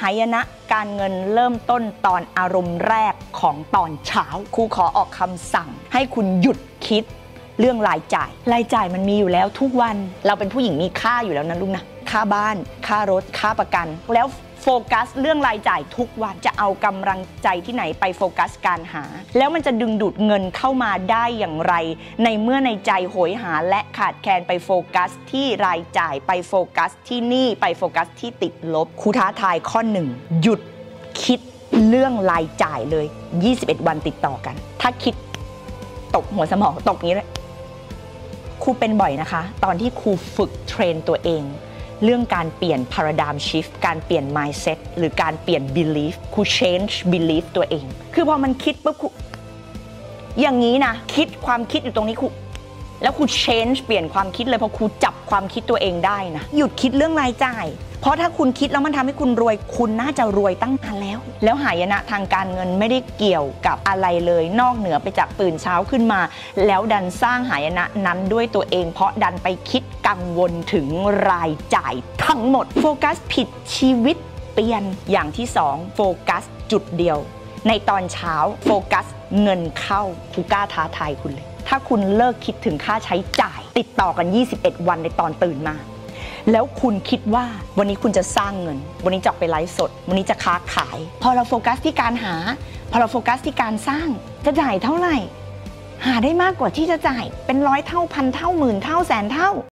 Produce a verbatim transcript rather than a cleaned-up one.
ายนะการเงินเริ่มต้นตอนอารมณ์แรกของตอนเช้าครูขอออกคำสั่งให้คุณหยุดคิดเรื่องรายจ่ายรายจ่ายมันมีอยู่แล้วทุกวันเราเป็นผู้หญิงมีค่าอยู่แล้วนะลูกนะค่าบ้านค่ารถค่าประกันแล้วโฟกัสเรื่องรายจ่ายทุกวันจะเอากำลังใจที่ไหนไปโฟกัสการหาแล้วมันจะดึงดูดเงินเข้ามาได้อย่างไรในเมื่อในใจโหยหาและขาดแคลนไปโฟกัสที่รายจ่ายไปโฟกัสที่หนี้ไปโฟกัสที่ติดลบครูท้าทายข้อหนึ่งหยุดคิดเรื่องรายจ่ายเลยยี่สิบเอ็ดวันติดต่อกันถ้าคิดตกหัวสมองตกนี้เลยครูเป็นบ่อยนะคะตอนที่ครูฝึกเทรนตัวเองเรื่องการเปลี่ยน paradigm shift การเปลี่ยน mindset หรือการเปลี่ยน belief ครู change belief ตัวเองคือพอมันคิดปุ๊บครูอย่างนี้นะคิดความคิดอยู่ตรงนี้ครูแล้วครู change เปลี่ยนความคิดเลยพอครูจับความคิดตัวเองได้นะหยุดคิดเรื่องรายจ่ายเพราะถ้าคุณคิดแล้วมันทำให้คุณรวยคุณน่าจะรวยตั้งนานแล้วแล้วหายนะทางการเงินไม่ได้เกี่ยวกับอะไรเลยนอกเหนือไปจากตื่นเช้าขึ้นมาแล้วดันสร้างหายนะนั้นด้วยตัวเองเพราะดันไปคิดกังวลถึงรายจ่ายทั้งหมดโฟกัสผิดชีวิตเปลี่ยนอย่างที่สองโฟกัสจุดเดียวในตอนเช้าโฟกัสเงินเข้าครูกล้าท้าทายคุณเลยถ้าคุณเลิกคิดถึงค่าใช้จ่ายติดต่อกันยี่สิบเอ็ดวันในตอนตื่นมาแล้วคุณคิดว่าวันนี้คุณจะสร้างเงินวันนี้จะไปไลฟ์สดวันนี้จะค้าขายพอเราโฟกัสที่การหาพอเราโฟกัสที่การสร้างจะจ่ายเท่าไหร่หาได้มากกว่าที่จะจ่ายเป็นร้อยเท่าพันเท่าหมื่นเท่าแสนเท่า